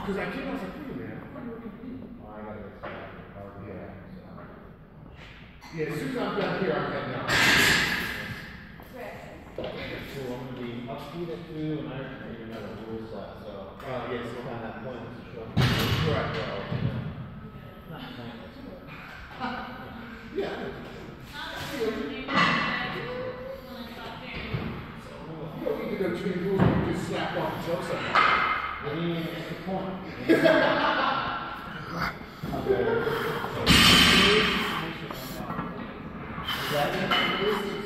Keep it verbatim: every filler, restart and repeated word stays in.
because I came out, I was like, wait a minute, I'm looking at you. Oh, I gotta get started. Yeah. Yeah, as soon as I'm done here, I'm heading out. So I'm gonna be upbeat at two, and I already know the rules set, so. Uh, yes. We'll find that point to show. Correct. Not pointless, but. Yeah. You don't need to go between rules and just slap off and tell somebody. I mean, it's the point. Okay. Is that it?